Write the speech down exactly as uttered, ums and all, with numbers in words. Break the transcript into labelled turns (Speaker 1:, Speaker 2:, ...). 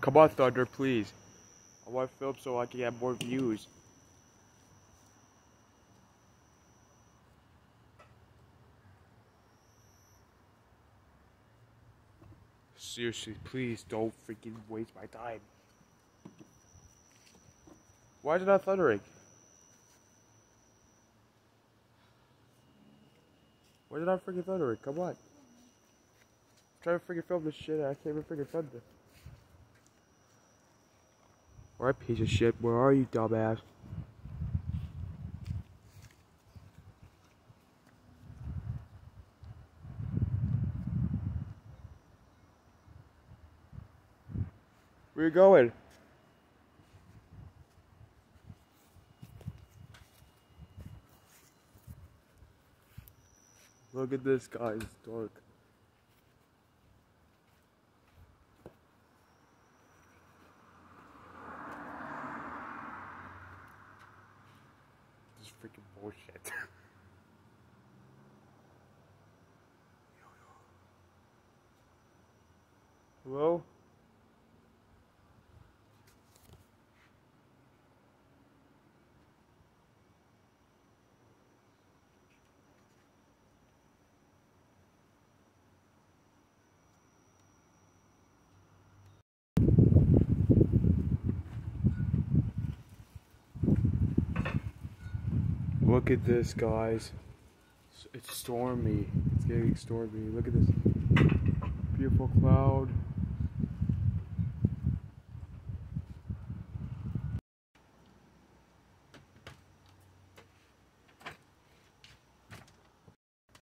Speaker 1: Come on, Thunder, please. I want to film so I can get more views. Seriously, please don't freaking waste my time. Why is it not thundering? Why is it not freaking thundering? Come on. I'm trying to freaking film this shit and I can't even freaking thunder. Alright, piece of shit, where are you, dumbass? Where you going? Look at this, guys, it's dark. This is freaking bullshit. Hello? Look at this, guys. It's stormy. It's getting stormy. Look at this beautiful cloud.